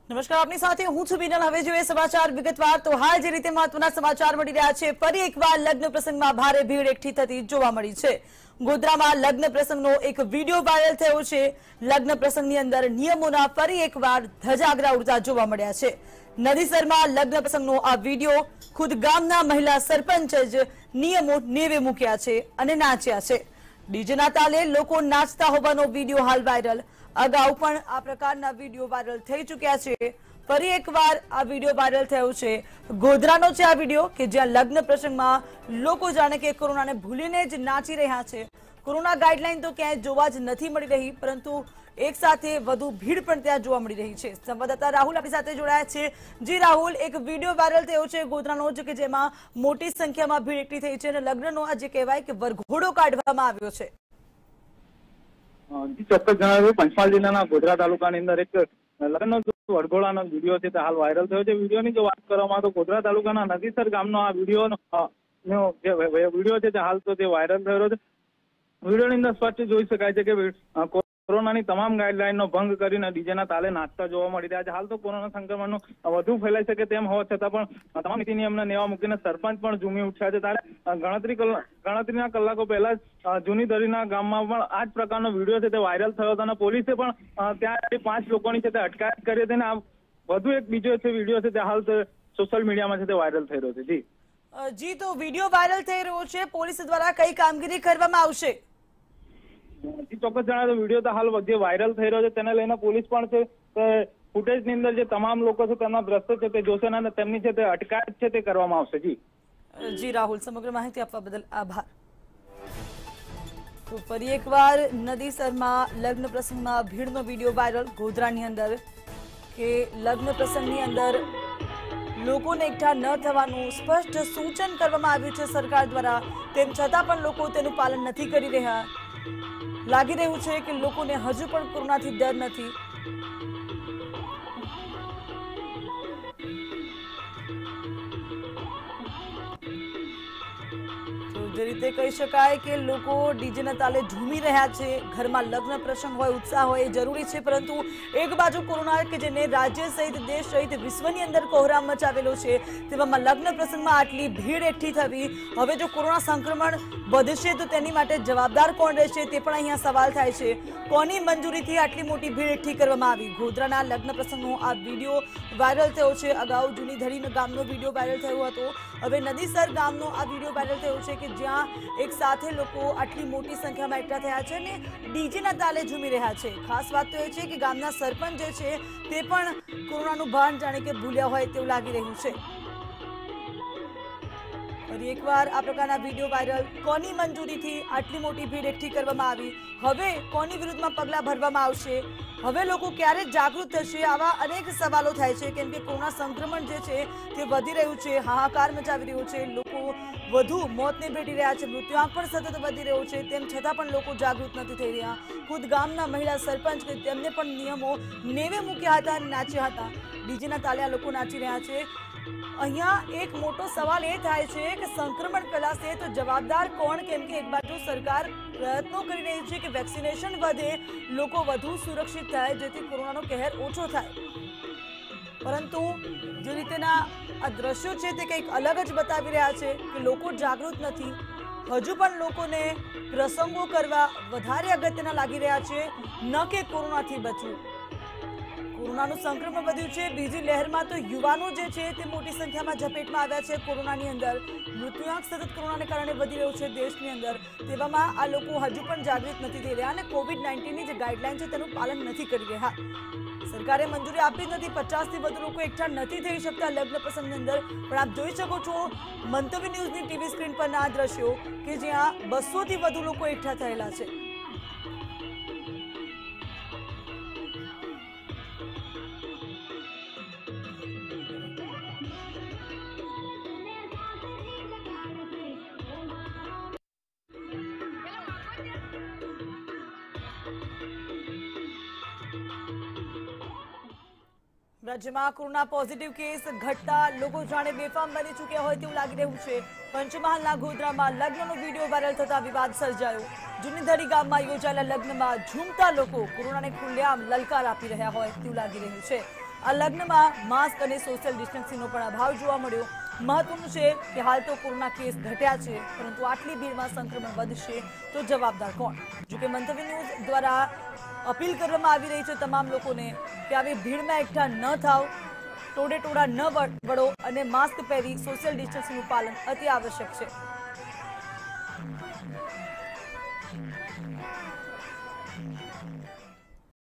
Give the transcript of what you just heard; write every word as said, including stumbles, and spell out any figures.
નમસ્કાર, આપની સાથે હું છું બીનલ। હવે જોઈએ સમાચાર વિગતવાર। તો હાલ જે રીતે મહત્વના સમાચાર મળી રહ્યા છે, ફરી એકવાર લગ્ન પ્રસંગમાં ભારે ભીડ એકઠી થતી જોવા મળી છે। ગોધરામાં લગ્ન પ્રસંગનો એક વિડીયો વાયરલ થયો છે। લગ્ન પ્રસંગની અંદર નિયમોના ફરી એકવાર ધજાગરા ઉડતા જોવા મળ્યા છે। નદીસરમાં લગ્ન પ્રસંગનો આ વિડીયો ખુદ ગામના મહિલા સરપંચ જ નિયમો નેવે મૂક્યા છે અને નાચ્યા છે। ડીજેના તાલે લોકો નાચતા હોવાનો વિડીયો હાલ વાયરલ। અગાઉ પણ આ પ્રકારના વિડીયો વાયરલ થઈ ચૂક્યા છે। ફરી એકવાર આ વિડીયો વાયરલ થયો છે। ગોધરાનો છે આ વિડીયો કે જ્યાં લગ્ન પ્રસંગમાં લોકો જાણે કે કોરોનાને ભૂલીને જ નાચી રહ્યા છે। કોરોના ગાઈડલાઈન તો ક્યાંય જોવા જ નથી મળી રહી, પરંતુ એક સાથે વધુ ભીડ પણ ત્યાં જોવા મળી રહી છે। સંવાદદાતા રાહુલ આપણી સાથે જોડાયા છે। જી રાહુલ, એક વિડીયો વાયરલ થયો છે ગોધરાનો જ કે જેમાં મોટી સંખ્યામાં ભીડ એકઠી થઈ છે અને લગ્નનો આ જે કહેવાય કે વરઘોડો કાઢવામાં આવ્યો છે। જી ચોક્કસ જણાવ્યું। પંચમહાલ જિલ્લાના ગોધરા તાલુકાની અંદર એક લગ્નનો વરઘોડાનો વિડીયો છે તે હાલ વાયરલ થયો છે। વિડીયોની જો વાત કરવામાં તો ગોધરા તાલુકાના નદીસર ગામનો આ વિડીયોનો જે વિડીયો છે તે હાલ તો તે વાયરલ થયો છે। વિડીયોની અંદર સ્પષ્ટ જોઈ શકાય છે કે કોરોનાની તમામ ગાઈડલાઈનનો ભંગ કરીને ડીજેના તાલે નાચતા જોવા મળી રહ્યા છે। હાલ તો કોરોના સંક્રમણનું વધુ ફેલાઈ શકે તેમ હોવા છતાં પણ તમામ નીતિ નિયમના નેવા મૂકીને સરપંચ પણ ઝૂમી ઉઠ્યા છે। ત્યારે ગણતરી ગણતરીના કલાકો પહેલા જ જૂની દરીના ગામમાં પણ આ જ પ્રકારનો વિડીયો છે તે વાયરલ થયો હતો અને પોલીસે પણ ત્યાં પાંચ લોકોની છે તે અટકાયત કરી હતી અને આ વધુ એક બીજો છે વિડીયો છે તે હાલ સોશિયલ મીડિયામાં છે તે વાયરલ થઈ રહ્યો છે। જી જી તો વિડીયો વાયરલ થઈ રહ્યો છે, પોલીસ દ્વારા કઈ કામગીરી કરવામાં આવશે? જી ચોક્કસ જણાવે વિડીયો તો હાલ જે વાયરલ થઈ રહ્યો છે તેને લઈને પોલીસ પણ છે ફૂટેજની અંદર જે તમામ લોકો છે તેમના દ્રશ્યો છે તે જોશે અને તેમની છે તે અટકાયત છે તે કરવામાં આવશે। જી જી રાહુલ, સમગ્ર માહિતી આપવા બદલ આભાર। તો ફરી એકવાર નદીસરમાં લગ્ન પ્રસંગમાં ભીડનો વિડીયો વાયરલ ગોધરાની અંદર કે લગ્ન પ્રસંગની અંદર લોકોને એકઠા ન થવાનું સ્પષ્ટ સૂચન કરવામાં આવ્યું છે સરકાર દ્વારા, તેમ છતાં પણ લોકો તેનું પાલન નથી કરી રહ્યા। લાગી રહ્યું છે કે લોકોને હજુ પણ કોરોનાથી ડર નથી। જે રીતે કહી શકાય કે લોકો ડીજેના તાલે ઝૂમી રહ્યા છે। ઘરમાં લગ્ન પ્રસંગ હોય, ઉત્સાહ હોય એ જરૂરી છે, પરંતુ એક બાજુ કોરોના કે જેને રાજ્ય સહિત દેશ સહિત વિશ્વની અંદર કોહરામ મચાવેલો છે, તેવામાં લગ્ન પ્રસંગમાં આટલી ભીડ એકઠી થવી, હવે જો કોરોના સંક્રમણ વધશે તો તેની માટે જવાબદાર કોણ રહેશે તે પણ અહીંયા સવાલ થાય છે। કોની મંજૂરીથી આટલી મોટી ભીડ એકઠી કરવામાં આવી? ગોધરાના લગ્ન પ્રસંગનો આ વિડીયો વાયરલ થયો છે। અગાઉ જૂની ધડી ગામનો વિડીયો વાયરલ થયો હતો, હવે નદીસર ગામનો આ વિડીયો વાયરલ થયો છે કે જ્યાં એક સાથે લોકો આટલી મોટી સંખ્યામાં એકઠા થયા છે અને ડીજેના તાલે ઝૂમી રહ્યા છે। ખાસ વાત તો એ છે કે ગામના સરપંચ જે છે તે પણ કોરોનાનું ભાન જાણે કે ભૂલ્યા હોય તેવું લાગી રહ્યું છે। ફરી એકવાર આ પ્રકારના વિડીયો વાયરલ, કોની મંજૂરીથી આટલી મોટી ભીડ એકઠી કરવામાં આવી? હવે કોની વિરુદ્ધમાં પગલાં ભરવામાં આવશે? હવે લોકો ક્યારે જાગૃત થશે? આવા અનેક સવાલો થાય છે, કેમ કે કોરોના સંક્રમણ જે છે તે વધી રહ્યું છે, હાહાકાર મચાવી રહ્યું છે, લોકો વધુ મોતને ભેટી રહ્યા છે, મૃત્યુઆંક પણ સતત વધી રહ્યો છે, તેમ છતાં પણ લોકો જાગૃત નથી થઈ રહ્યા। ખુદ ગામના મહિલા સરપંચ કે તેમને પણ નિયમો નેવે મૂક્યા હતા અને નાચ્યા હતા। ડીજેના તાલે આ લોકો નાચી રહ્યા છે। અહીંયા એક મોટો સવાલ એ થાય છે કે સંક્રમણ ફેલાશે તો જવાબદાર કોણ? કેમ કે એક બાજુ સરકાર પ્રયત્નો કરી રહી છે કે વેક્સિનેશન વધે, લોકો વધુ સુરક્ષિત થાય જેથી કોરોનાનો કહેર ઓછો થાય, પરંતુ જે રીતેના આ દ્રશ્યો છે તે કંઈક અલગ જ બતાવી રહ્યા છે કે લોકો જાગૃત નથી। હજુ પણ લોકોને પ્રસંગો કરવા વધારે અગત્યના લાગી રહ્યા છે, ન કે કોરોનાથી બચવું। કોરોનાનું સંક્રમણ વધ્યું છે, બીજી લહેરમાં તો યુવાનો જે છે તે મોટી સંખ્યામાં ઝપેટમાં આવ્યા છે કોરોનાની અંદર। મૃત્યુઆંક સતત કોરોનાને કારણે વધી રહ્યો છે દેશની અંદર, તેવામાં આ લોકો હજુ પણ જાગૃત નથી થઈ રહ્યા અને કોવિડ નાઇન્ટીનની જે ગાઈડલાઈન છે તેનું પાલન નથી કરી રહ્યા। સરકારે મંજૂરી આપી જ નથી, પચાસથી વધુ લોકો એકઠા નથી થઈ શકતા લગ્ન પ્રસંગની અંદર, પણ આપ જોઈ શકો છો મંતવ્ય ન્યૂઝની ટીવી સ્ક્રીન પરના આ દ્રશ્યો કે જ્યાં બસોથી વધુ લોકો એકઠા થયેલા છે। રાજ્યમાં કોરોના પોઝિટિવ કેસ ઘટતા લોકો જાણે બેફામ બની ચૂક્યા હોય તેવું લાગી રહ્યું છે। પંચમહાલના ગોધરામાં લગ્નનો વિડીયો વાયરલ થતા વિવાદ સર્જાયો। જૂની ધડી ગામમાં યોજાયેલા લગ્નમાં ઝૂમતા લોકો કોરોનાને ખુલ્લેઆમ લલકાર આપી રહ્યા હોય તેવું લાગી રહ્યું છે। આ લગ્નમાં માસ્ક અને સોશિયલ ડિસ્ટન્સિંગનો પણ અભાવ જોવા મળ્યો। મહત્વનું છે કે હાલ તો કોરોના કેસ ઘટ્યા છે, પરંતુ આટલી ભીડમાં સંક્રમણ વધશે તો જવાબદાર કોણ? જોકે મંતવ્ય ન્યૂઝ દ્વારા અપીલ કરવામાં આવી રહી છે તમામ લોકોને કે આવી ભીડમાં એકઠા ન થાવ, ટોળે ટોળા ન વળો અને માસ્ક પહેરી સોશિયલ ડિસ્ટન્સિંગનું પાલન અતિ આવશ્યક છે।